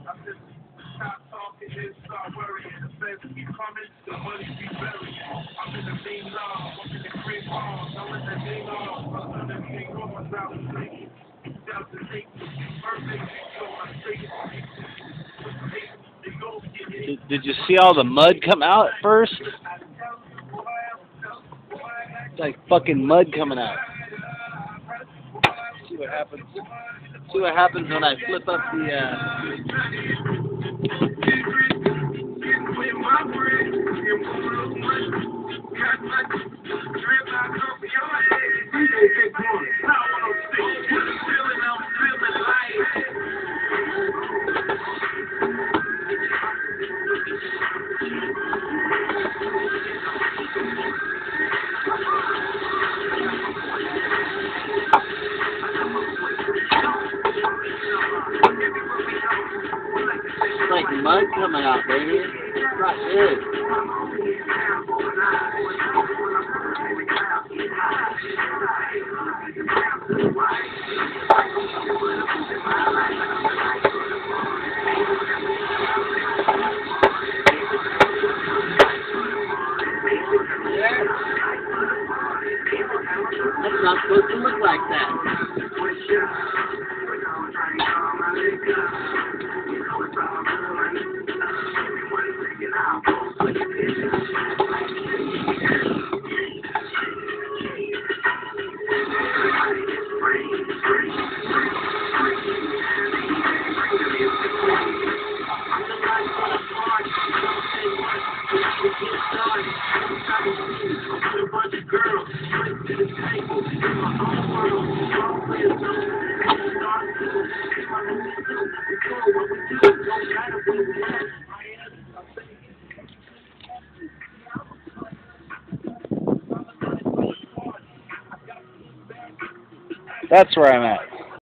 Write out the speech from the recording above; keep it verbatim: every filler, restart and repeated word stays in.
Did, did you see all the mud come out at first? It's like fucking mud coming out. See what happens. See what happens when I flip up the. It's like mud coming out, baby. It's not good. That's not supposed to look like that. That's where I'm at.